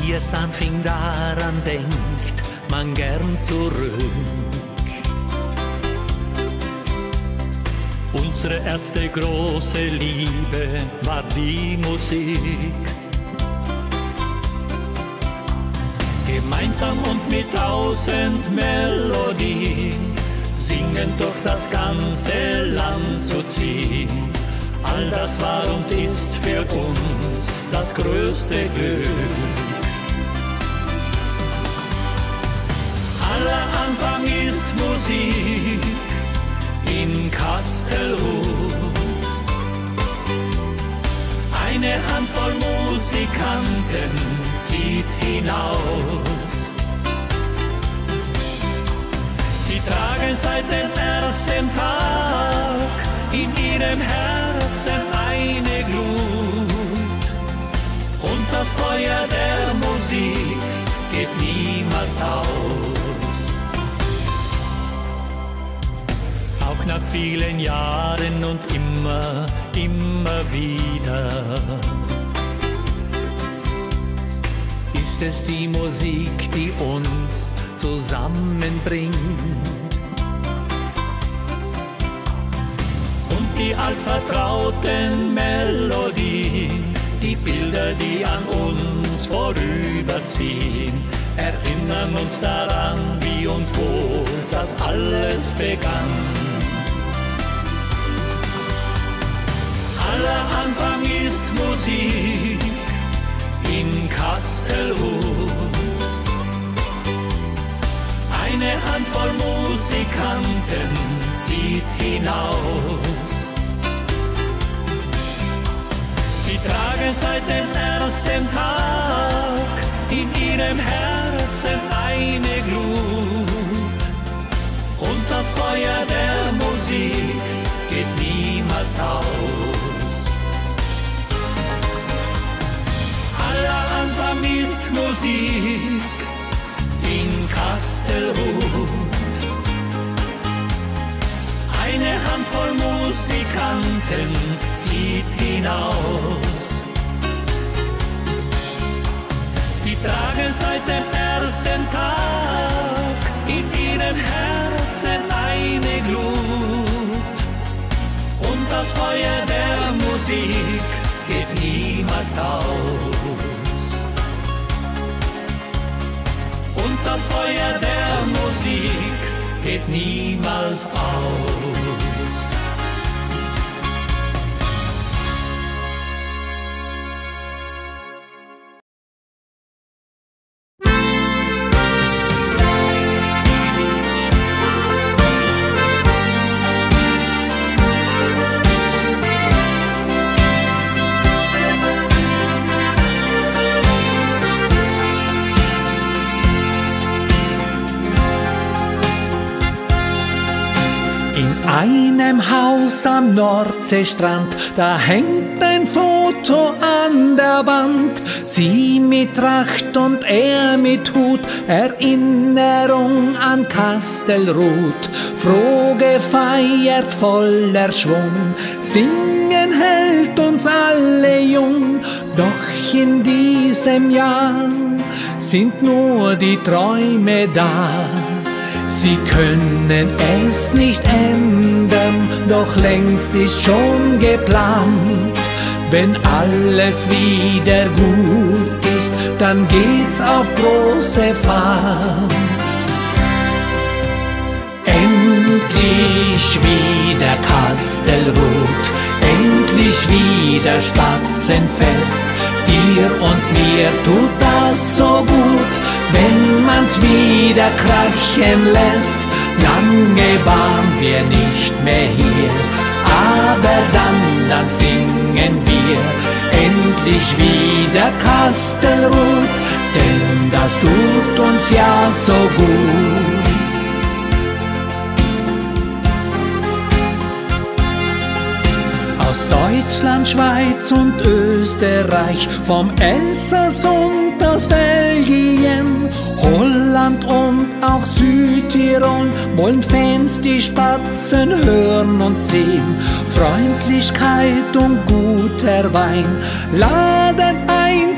wie es anfing, daran denkt man gern zurück. Unsere erste große Liebe war die Musik. Gemeinsam und mit 1000 Melodien singen durch das ganze Land zu ziehen. All das war und ist für uns das größte Glück. Aller Anfang ist Musik in Kastelruth. Eine Handvoll Musikanten zieht hinaus. Sie tragen seit dem ersten Tag in ihrem Herzen eine Glut. Und das Feuer der Musik geht niemals aus. Auch nach vielen Jahren und immer wieder ist es die Musik, die uns zusammenbringt. Und die altvertrauten Melodien, die Bilder, die an uns vorüberziehen, erinnern uns daran, wie und wo das alles begann. Aller Anfang ist Musik in Kastelruth. Eine Handvoll Musikanten zieht hinaus. Sie tragen seit dem ersten Tag in ihrem Herzen eine Glut. Und das Feuer der Musik geht niemals aus. Aller Anfang ist Musik in Kastelruth. Eine Handvoll Musikanten zieht hinaus. Sie tragen seit dem ersten Tag in ihrem Herzen eine Glut. Und das Feuer der Musik geht niemals aus. Und das Feuer der Musik geht niemals aus. In einem Haus am Nordseestrand, da hängt ein Foto an der Wand. Sie mit Tracht und er mit Hut, Erinnerung an Kastelruth. Froh gefeiert, voller Schwung, singen hält uns alle jung. Doch in diesem Jahr sind nur die Träume da. Sie können es nicht ändern, doch längst ist schon geplant. Wenn alles wieder gut ist, dann geht's auf große Fahrt. Endlich wieder Kastelruth, endlich wieder Spatzenfest. Dir und mir tut das so gut, wenn man's wieder krachen lässt. Lange waren wir nicht mehr hier, aber dann singen wir endlich wieder Kastelruth, denn das tut uns ja so gut. Aus Deutschland, Schweiz und Österreich, vom Elsass und aus Belgien, Holland und auch Südtirol wollen Fans die Spatzen hören und sehen. Freundlichkeit und guter Wein laden ein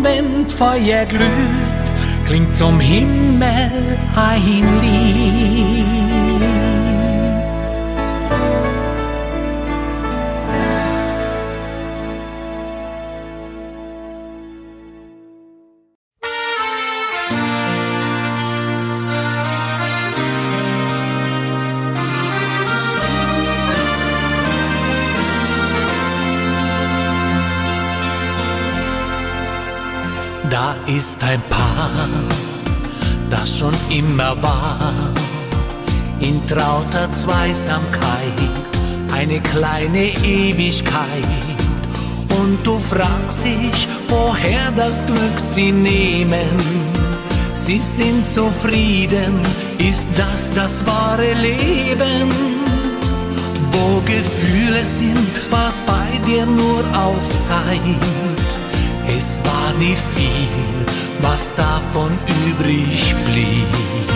wenn Feuer glüht, klingt zum Himmel ein Lied. Da ist ein Paar, das schon immer war, in trauter Zweisamkeit, eine kleine Ewigkeit. Und du fragst dich, woher das Glück sie nehmen. Sie sind zufrieden, ist das das wahre Leben? Wo Gefühle sind, was bei dir nur auf Zeit. Es war nie viel, was davon übrig blieb.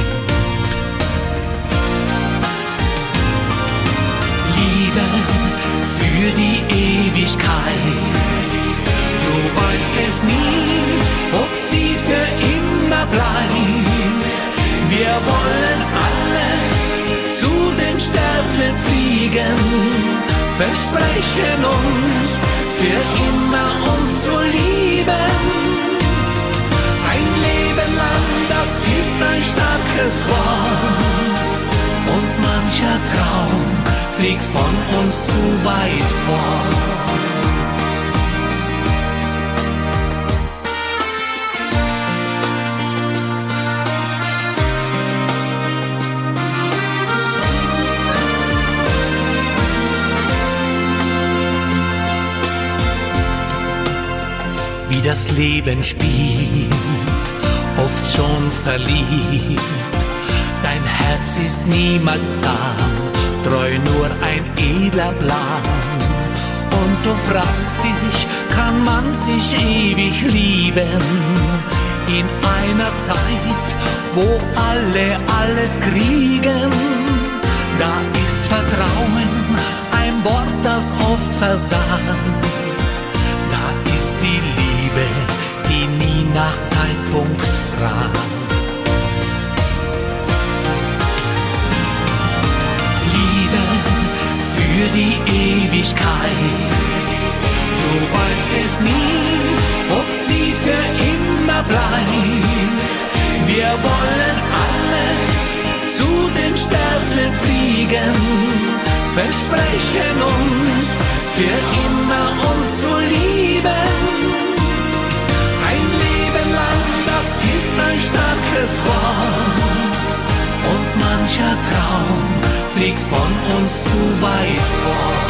Liebe für die Ewigkeit, du weißt es nie, ob sie für immer bleibt. Wir wollen alle zu den Sternen fliegen, versprechen uns, für immer uns zu lieben. Ein Leben lang, das ist ein starkes Wort. Und mancher Traum fliegt von uns zu weit fort. Wie das Leben spielt, oft schon verliebt. Dein Herz ist niemals zahm, treu nur ein edler Plan. Und du fragst dich, kann man sich ewig lieben? In einer Zeit, wo alle alles kriegen. Da ist Vertrauen ein Wort, das oft versagt. Da ist die Liebe, die nie nach Zeitpunkt fragt. Liebe für die Ewigkeit, du weißt es nie, ob sie für immer bleibt. Wir wollen alle zu den Sternen fliegen, versprechen uns, für immer uns zu lieben. Ein Leben lang, das ist ein starkes Wort. Und mancher Traum fliegt von uns zu weit fort.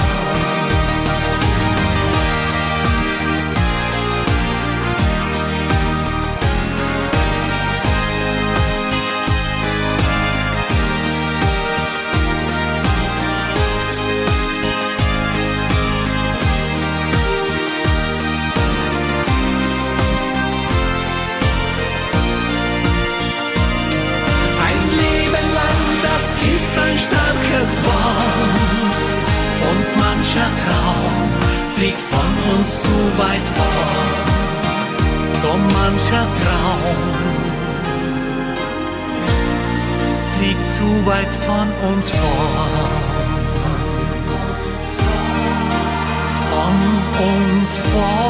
Wort. Und mancher Traum fliegt von uns zu weit fort. So mancher Traum fliegt zu weit von uns fort. Von uns fort.